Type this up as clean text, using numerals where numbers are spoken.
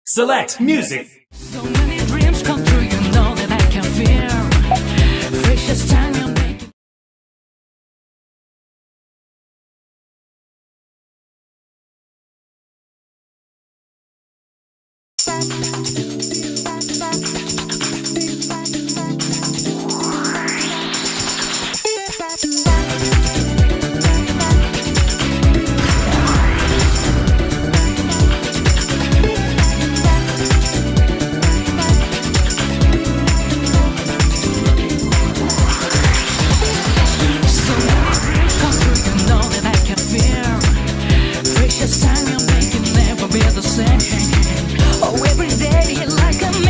Select music. So many dreams come true, you know that I can feel precious time you're making. Precious time you're making never be the same. Oh, every day like a